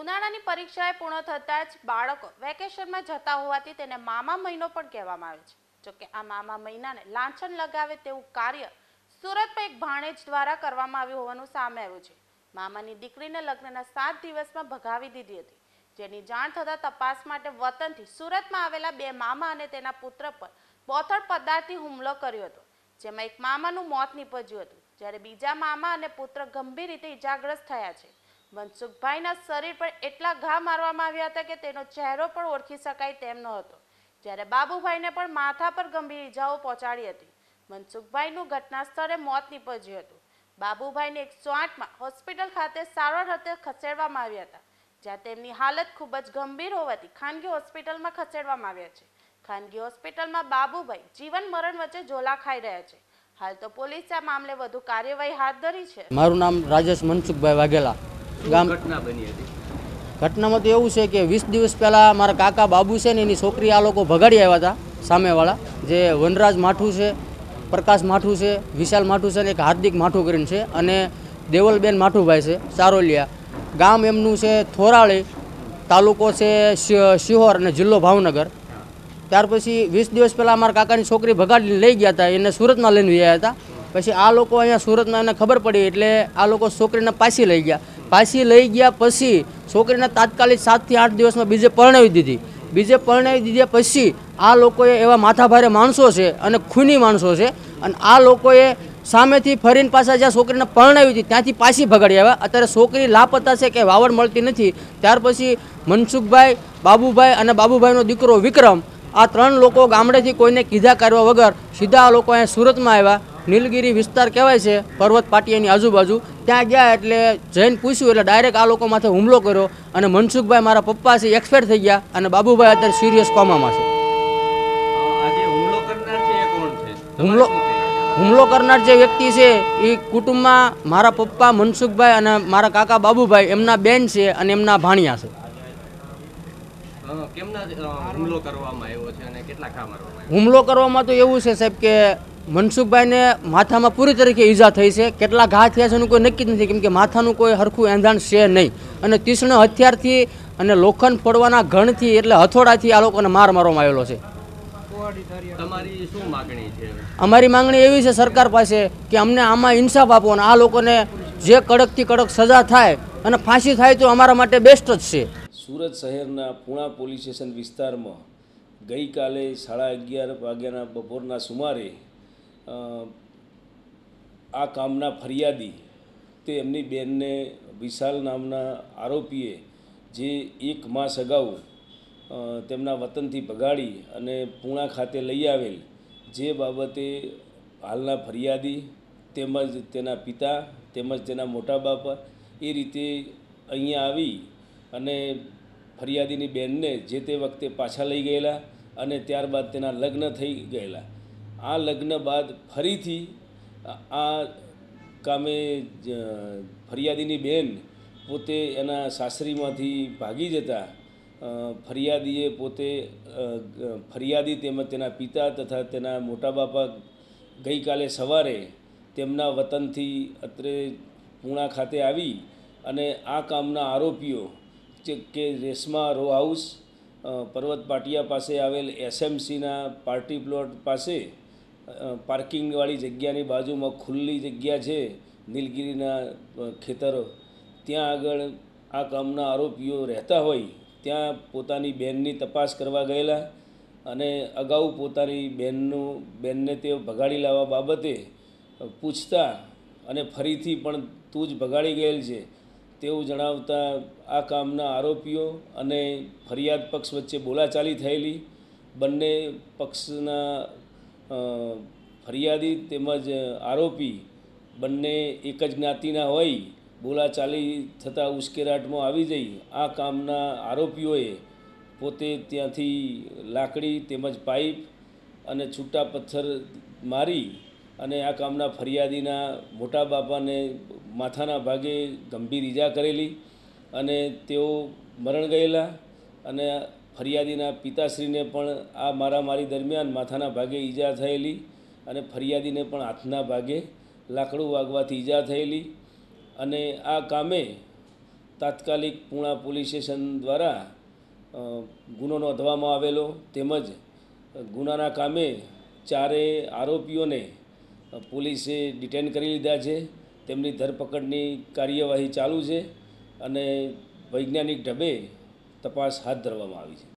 ઉનાળાની પરીક્ષાએ પૂર્ણ થતાં જ બાળકો વેકેશનમાં જતા હોવાથી તેને મામા મહિનો પણ કહેવામાં આવે છે. જોકે આ મામા મહિનાને લાંછન લગાવે તેવું કાર્ય સુરતમાં એક ભાણેજ દ્વારા કરવામાં આવ્યું હોવાનું સામે આવ્યું છે. મામાની દીકરીને લગ્નના 7 દિવસમાં ભગાવી દીધી હતી, જેની જાણ થતાં તપાસ માટે વતનથી સુરતમાં આવેલા 2 મામા અને તેના પુત્ર પર બોથડ પદાર્થથી હુમલો કર્યો હતો, જેમાં એક મામાનું મોત નીપજ્યું હતું, જ્યારે બીજા મામા અને પુત્ર ગંભીર રીતે ઇજાગ્રસ્ત થયા છે. મનસુખભાઈના શરીર પર એટલા ઘા મારવામાં આવ્યા હતા કે તેનો ચહેરો પણ ઓળખી શકાય તેમ ન હતો, જ્યારે બાબુભાઈને પણ માથા પર ગંભીર ઇજાઓ પહોંચાડી હતી. મનસુખભાઈનું ઘટના સ્થળે મોત નીપજ્યું હતું. બાબુભાઈને 108માં હોસ્પિટલ ખાતે સારવાર અર્થે ખસેડવામાં આવ્યા હતા, જ્યાં તેમની હાલત ખૂબ જ ગંભીર હોવાથી ખાનગી હોસ્પિટલમાં ખસેડવામાં આવ્યા છે. ખાનગી હોસ્પિટલમાં બાબુભાઈ જીવન મરણ વચ્ચે ઝોલા ખાઈ રહ્યા છે. હાલ તો પોલીસે આ મામલે વધુ કાર્યવાહી હાથ ધરી છે. મારું નામ રાજેશ મનસુખભાઈ વાઘેલા. ઘટનામાં તો એવું છે કે 20 દિવસ પહેલાં મારા કાકા બાબુ છે ને એની છોકરી આ લોકો ભગાડી આવ્યા હતા, સામેવાળા જે વનરાજ માઠું છે, પ્રકાશ માઠું છે, વિશાલ માઠું છે ને એક હાર્દિક માઠું કરીને છે, અને દેવલબેન માઠુભાઈ છે, સારોલિયા. ગામ એમનું છે થોરાળી, તાલુકો છે શિહોર અને જિલ્લો ભાવનગર. ત્યાર પછી 20 દિવસ પહેલાં મારા કાકાની છોકરી ભગાડીને લઈ ગયા હતા, એને સુરતમાં લઈને ગયા હતા. પછી આ લોકો અહીંયા સુરતમાં એને ખબર પડી એટલે આ લોકો છોકરીને પાછી લઈ ગયા. પાછી લઈ ગયા પછી છોકરીને તાત્કાલિક 7 થી 8 દિવસમાં બીજે પરણાવી દીધી. બીજે પરણાવી દીધા પછી આ લોકોએ એવા માથાભારે માણસો છે અને ખૂની માણસો છે, અને આ લોકોએ સામેથી ફરીને પાછા જ્યાં છોકરીને પરણાવી હતી ત્યાંથી પાછી ભગાડી આવ્યા. અત્યારે છોકરી લાપતા છે કે વાવડ મળતી નથી. ત્યાર પછી મનસુખભાઈ, બાબુભાઈ અને બાબુભાઈનો દીકરો વિક્રમ, આ 3 લોકો ગામડેથી કોઈને કીધા કરવા વગર સીધા આ લોકો અહીંયા સુરતમાં આવ્યા. નીલગિરી વિસ્તાર કહેવાય છે, પર્વત પાટિયાની આજુબાજુ. ત્યાં ગયા એટલે જઈને પૂછ્યું એટલે ડાયરેક્ટ આ લોકો માથે હુમલો કર્યો, અને મનસુખભાઈ મારા પપ્પા છે એક્સપાયર થઈ ગયા, અને બાબુભાઈ અત્યારે સિરિયસ કોમામાં છે. હુમલો કરનાર જે વ્યક્તિ છે એ કુટુંબમાં મારા પપ્પા મનસુખભાઈ અને મારા કાકા બાબુભાઈ, એમના બેન છે અને એમના ભાણિયા છે. હુમલો કરવામાં તો એવું છે સાહેબ કે મનસુખભાઈને માથામાં પૂરી તરીકે ઈજા થઈ છે. કેટલા ઘા થયા છે એનું કોઈ નક્કી જ નથી, કેમ કે માથાનું કોઈ હરખું એંધાણ છે નહીં, અને તીક્ષ્ણ હથિયારથી અને લોખંડ ફોડવાના ઘણથી એટલે હથોડાથી આ લોકોને માર મારવામાં આવેલો છે. અમારી માંગણી એવી છે સરકાર પાસે કે અમને આમાં ઇન્સાફ આપો, અને આ લોકોને જે કડકથી કડક સજા થાય અને ફાંસી થાય તો અમારા માટે બેસ્ટ જ છે. સુરત શહેરના પૂણા પોલીસ સ્ટેશન વિસ્તારમાં ગઈકાલે 11:30 વાગ્યાના બપોરના સુમારે આ કામના ફરિયાદી તે એમની બેનને વિશાલ નામના આરોપીએ જે 1 માસ અગાઉ તેમના વતનથી ભગાડી અને પૂણા ખાતે લઈ આવેલ, જે બાબતે હાલના ફરિયાદી તેમજ તેના પિતા તેમજ તેના મોટા બાપા એ રીતે અહીંયા આવી અને ફરિયાદીની બેનને જે તે વખતે પાછા લઈ ગયેલા, અને ત્યારબાદ તેના લગ્ન થઈ ગયેલા. આ લગ્ન બાદ ફરીથી આ કામે ફરિયાદીની બેન પોતે એના સાસરીમાંથી ભાગી જતા ફરિયાદીએ પોતે ફરિયાદી તેમજ તેના પિતા તથા તેના મોટા બાપા ગઈકાલે સવારે તેમના વતનથી અત્રે પૂણા ખાતે આવી અને આ કામના આરોપીઓ કે રેશમા રો હાઉસ, પર્વત પાટિયા પાસે આવેલ SMCના પાર્ટી પ્લોટ પાસે પાર્કિંગવાળી જગ્યાની બાજુમાં ખુલ્લી જગ્યા છે, નીલગિરીના ખેતરો, ત્યાં આગળ આ કામના આરોપીઓ રહેતા હોય ત્યાં પોતાની બેનની તપાસ કરવા ગયેલા, અને અગાઉ પોતાની બેનને તેઓ ભગાડી લાવવા બાબતે પૂછતા અને ફરીથી પણ તું જ ભગાડી ગયેલ છે તેવું જણાવતા આ કામના આરોપીઓ અને ફરિયાદ પક્ષ વચ્ચે બોલાચાલી થયેલી. બંને પક્ષના ફરિયાદી તેમજ આરોપી બંને એક જ જ્ઞાતિના હોય બોલાચાલી થતાં ઉશ્કેરાટમાં આવી જઈ આ કામના આરોપીઓએ પોતે ત્યાંથી લાકડી તેમજ પાઇપ અને છૂટા પથ્થર મારી અને આ કામના ફરિયાદીના મોટા બાપાને માથાના ભાગે ગંભીર ઈજા કરેલી, અને તેઓ મરણ ગયેલા. અને ફરિયાદીના પિતાશ્રીને પણ આ મારામારી દરમિયાન માથાના ભાગે ઈજા થયેલી, અને ફરિયાદીને પણ હાથના ભાગે લાકડું વાગવાથી ઈજા થયેલી. અને આ કામે તાત્કાલિક પૂણા પોલીસ સ્ટેશન દ્વારા ગુનો નોંધવામાં આવેલો, તેમજ ગુનાના કામે ચારેય આરોપીઓને પોલીસે ડિટેન કરી લીધા છે. તેમની ધરપકડની કાર્યવાહી ચાલુ છે અને વૈજ્ઞાનિક ઢબે તપાસ હાથ ધરવામાં આવી છે.